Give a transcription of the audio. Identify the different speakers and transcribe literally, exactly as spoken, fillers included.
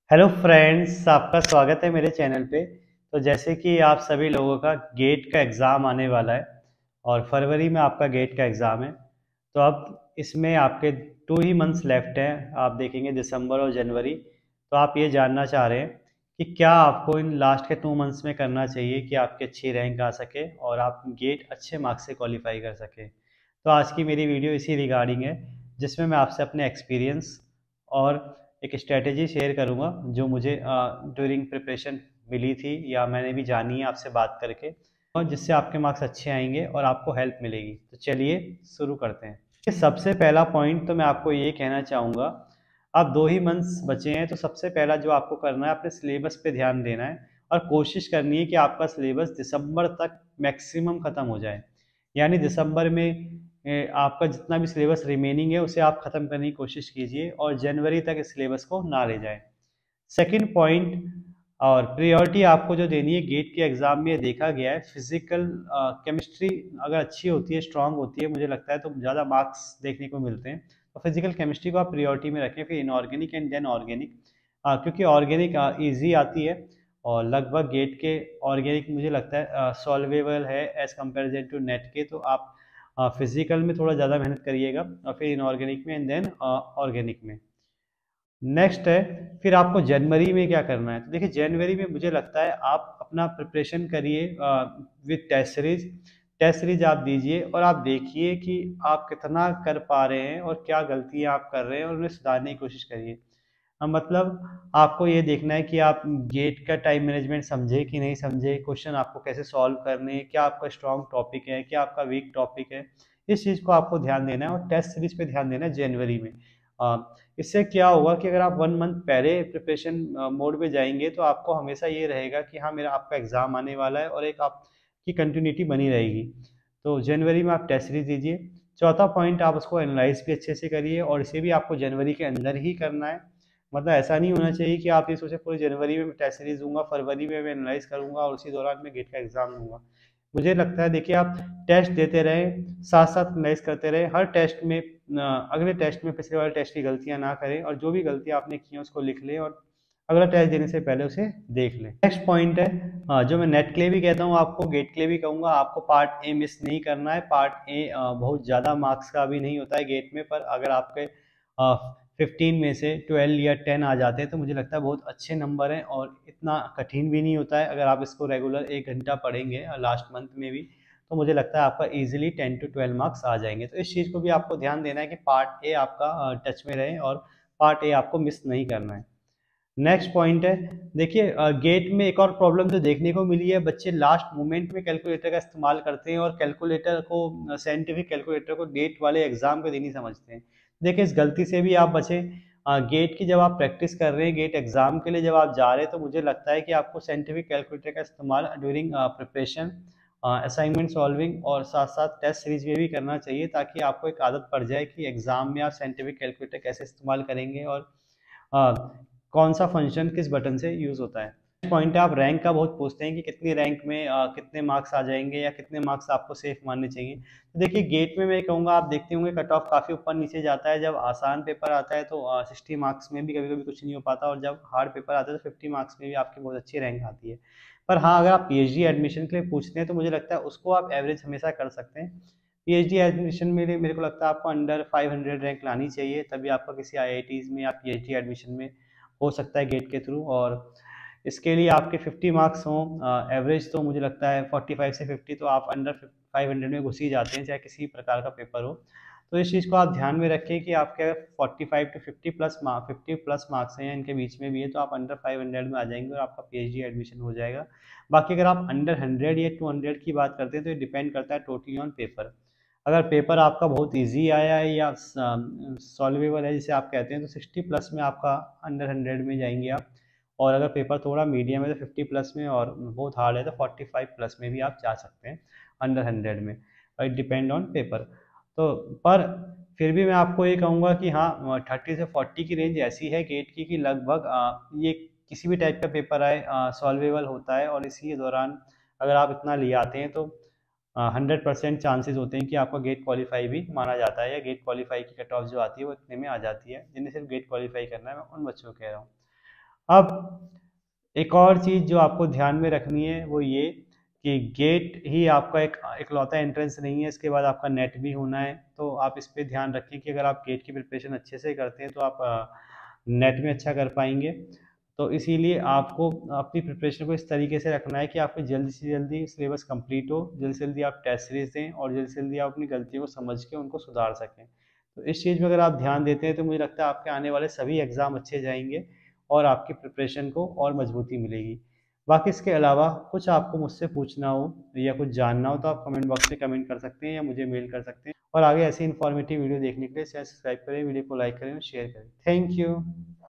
Speaker 1: Hello friends, आपका स्वागत है मेरे चैनल पे। तो जैसे कि आप सभी लोगों का गेट का एग्ज़ाम आने वाला है और फरवरी में आपका गेट का एग्ज़ाम है। तो अब इसमें आपके टू ही मंथ्स लेफ्ट हैं। आप देखेंगे दिसंबर और जनवरी। तो आप ये जानना चाह रहे हैं कि क्या आपको इन लास्ट के टू मंथ्स में करना चाहिए कि आपकी अच्छी रैंक आ सके और आप गेट अच्छे मार्क्स से क्वालिफाई कर सकें। तो आज की मेरी वीडियो इसी रिगार्डिंग है, जिसमें मैं आपसे अपने एक्सपीरियंस और एक स्ट्रेटेजी शेयर करूंगा जो मुझे ड्यूरिंग प्रिपरेशन मिली थी या मैंने भी जानी है आपसे बात करके, और जिससे आपके मार्क्स अच्छे आएंगे और आपको हेल्प मिलेगी। तो चलिए शुरू करते हैं। कि सबसे पहला पॉइंट तो मैं आपको ये कहना चाहूँगा, आप दो ही मंथ्स बचे हैं तो सबसे पहला जो आपको करना है, अपने सिलेबस पे ध्यान देना है और कोशिश करनी है कि आपका सिलेबस दिसंबर तक मैक्सिमम ख़त्म हो जाए। यानी दिसंबर में ए, आपका जितना भी सिलेबस रिमेनिंग है उसे आप ख़त्म करने की कोशिश कीजिए और जनवरी तक इस सिलेबस को ना ले जाएं। सेकंड पॉइंट और प्रायोरिटी आपको जो देनी है गेट के एग्ज़ाम में, देखा गया है फिजिकल केमिस्ट्री अगर अच्छी होती है, स्ट्रांग होती है, मुझे लगता है तो ज़्यादा मार्क्स देखने को मिलते हैं। तो फिजिकल केमिस्ट्री को आप प्रायोरिटी में रखें, फिर इनऑर्गेनिक एंड देन ऑर्गेनिक, क्योंकि ऑर्गेनिक ईजी आती है और लगभग गेट के ऑर्गेनिक मुझे लगता है सॉल्वेबल है एज कम्पेरिजन टू नेट के। तो आप फिजिकल में थोड़ा ज़्यादा मेहनत करिएगा और फिर इनऑर्गेनिक में एंड देन ऑर्गेनिक में। नेक्स्ट है, फिर आपको जनवरी में क्या करना है। तो देखिए जनवरी में मुझे लगता है आप अपना प्रिपरेशन करिए with test series. Test series आप दीजिए और आप देखिए कि आप कितना कर पा रहे हैं और क्या गलतियां आप कर रहे हैं और उन्हें सुधारने की कोशिश करिए। अ, मतलब आपको ये देखना है कि आप गेट का टाइम मैनेजमेंट समझे कि नहीं समझे, क्वेश्चन आपको कैसे सॉल्व करने हैं, क्या आपका स्ट्रॉन्ग टॉपिक है, क्या आपका वीक टॉपिक है। इस चीज़ को आपको ध्यान देना है और टेस्ट सीरीज पे ध्यान देना है जनवरी में। अ, इससे क्या होगा कि अगर आप वन मंथ पहले प्रिपरेशन मोड में जाएंगे तो आपको हमेशा ये रहेगा कि हाँ, मेरा आपका एग्ज़ाम आने वाला है और एक आपकी कंटिन्यूटी बनी रहेगी। तो जनवरी में आप टेस्ट सीरीज दीजिए। चौथा पॉइंट, आप उसको एनालाइज भी अच्छे से करिए और इसे भी आपको जनवरी के अंदर ही करना है। मतलब ऐसा नहीं होना चाहिए कि आप ये सोचे पूरे जनवरी में मैं टेस्ट सीरीज दूंगा, फरवरी में मैं एनालाइज करूंगा और उसी दौरान मैं गेट का एग्जाम दूंगा। मुझे लगता है देखिए, आप टेस्ट देते रहें, साथ साथ एनालाइज करते रहें। हर टेस्ट में अ, अगले टेस्ट में पिछले वाले टेस्ट की गलतियां ना करें और जो भी गलतियां आपने की हैं उसको लिख लें और अगला टेस्ट देने से पहले उसे देख लें। नेक्स्ट पॉइंट है, अ, जो मैं नेट के लिए भी कहता हूँ आपको, गेट के लिए भी कहूँगा, आपको पार्ट ए मिस नहीं करना है। पार्ट ए बहुत ज़्यादा मार्क्स का भी नहीं होता है गेट में, पर अगर आपके फिफ्टीन में से ट्वेल्व या टेन आ जाते हैं तो मुझे लगता है बहुत अच्छे नंबर हैं और इतना कठिन भी नहीं होता है। अगर आप इसको रेगुलर एक घंटा पढ़ेंगे लास्ट मंथ में भी तो मुझे लगता है आपका easily ten to twelve marks आ जाएंगे। तो इस चीज़ को भी आपको ध्यान देना है कि पार्ट ए आपका टच में रहे और पार्ट ए आपको मिस नहीं करना है। नेक्स्ट पॉइंट है, देखिए गेट में एक और प्रॉब्लम जो देखने को मिली है, बच्चे लास्ट मोमेंट में कैलकुलेटर का इस्तेमाल करते हैं और कैलकुलेटर को, साइंटिफिक कैलकुलेटर को डेट वाले एग्जाम के दिन ही समझते हैं। देखिए इस गलती से भी आप बचे। गेट की जब आप प्रैक्टिस कर रहे हैं, गेट एग्जाम के लिए जब आप जा रहे हैं, तो मुझे लगता है कि आपको साइंटिफिक कैलकुलेटर का इस्तेमाल ड्यूरिंग प्रिपरेशन, असाइनमेंट सॉल्विंग और साथ साथ टेस्ट सीरीज में भी करना चाहिए, ताकि आपको एक आदत पड़ जाए कि एग्जाम में आप साइंटिफिक कैलकुलेटर कैसे इस्तेमाल करेंगे और आ, कौन सा फंक्शन किस बटन से यूज होता है। पॉइंट है, आप रैंक का बहुत पूछते हैं कि कितनी रैंक में आ, कितने मार्क्स आ जाएंगे या कितने मार्क्स आपको सेफ मानने चाहिए। तो देखिए गेट में मैं कहूँगा, आप देखते होंगे कट ऑफ काफ़ी ऊपर नीचे जाता है। जब आसान पेपर आता है तो सिक्सटी मार्क्स में भी कभी कभी कुछ नहीं हो पाता और जब हार्ड पेपर आता है तो फिफ्टी मार्क्स में भी आपकी बहुत अच्छी रैंक आती है। पर हाँ, अगर आप पीएचडी एडमिशन के लिए पूछते हैं तो मुझे लगता है उसको आप एवरेज हमेशा कर सकते हैं। पीएचडी एडमिशन में मेरे को लगता है आपको अंडर फाइव हंड्रेड रैंक लानी चाहिए, तभी आपका किसी आईआईटीज में या पीएचडी एडमिशन में हो सकता है गेट के थ्रू। और इसके लिए आपके फिफ्टी मार्क्स हों एवरेज, तो मुझे लगता है फोर्टी फाइव से फिफ्टी तो आप अंडर फाइव हंड्रेड में घुस ही जाते हैं, चाहे किसी प्रकार का पेपर हो। तो इस चीज़ को आप ध्यान में रखें कि आपके अगर forty five to fifty plus mark fifty plus marks हैं या इनके बीच में भी है तो आप अंडर फाइव हंड्रेड में आ जाएंगे और आपका पीएचडी एडमिशन हो जाएगा। बाकी अगर आप अंडर हंड्रेड या टू हंड्रेड की बात करते हैं तो ये डिपेंड करता है टोटली ऑन पेपर। अगर पेपर आपका बहुत इजी आया है या सॉल्वेबल है जिसे आप कहते हैं, तो सिक्सटी प्लस में आपका अंडर हंड्रेड में जाएंगे आप। और अगर पेपर थोड़ा मीडियम है तो फिफ्टी प्लस में, और बहुत हार्ड है तो फोर्टी फाइव प्लस में भी आप जा सकते हैं अंडर हंड्रेड में। It depend on paper. तो पर फिर भी मैं आपको ये कहूँगा कि हाँ, थर्टी से फोर्टी की रेंज ऐसी है गेट की कि लगभग अ, ये किसी भी टाइप का पेपर आए सॉल्वेबल होता है। और इसी दौरान अगर आप इतना ले आते हैं तो हंड्रेड परसेंट चांसेस होते हैं कि आपका गेट क्वालिफाई भी माना जाता है, या गेट क्वालिफाई की कट ऑफ जो आती है वो इतने में आ जाती है, जिन्हें सिर्फ गेट क्वालिफाई करना है। मैं उन बच्चों को कह रहा हूँ। अब एक और चीज़ जो आपको ध्यान में रखनी है वो ये कि गेट ही आपका एक इकलौता एंट्रेंस नहीं है, इसके बाद आपका नेट भी होना है। तो आप इस पे ध्यान रखें कि अगर आप गेट की प्रिपरेशन अच्छे से करते हैं तो आप नेट में अच्छा कर पाएंगे। तो इसीलिए आपको अपनी प्रिपरेशन को इस तरीके से रखना है कि आपको जल्दी से जल्दी सिलेबस कंप्लीट हो, जल्दी से जल्दी आप टेस्ट सीरीज दें और जल्दी से जल्दी आप अपनी गलतियों को समझ के उनको सुधार सकें। तो इस चीज़ में अगर आप ध्यान देते हैं तो मुझे लगता है आपके आने वाले सभी एग्ज़ाम अच्छे जाएंगे और आपकी प्रिपरेशन को और मजबूती मिलेगी। बाकी इसके अलावा कुछ आपको मुझसे पूछना हो या कुछ जानना हो तो आप कमेंट बॉक्स में कमेंट कर सकते हैं या मुझे मेल कर सकते हैं। और आगे ऐसी इन्फॉर्मेटिव वीडियो देखने के लिए चैनल सब्सक्राइब करें, वीडियो को लाइक करें और शेयर करें। Thank you.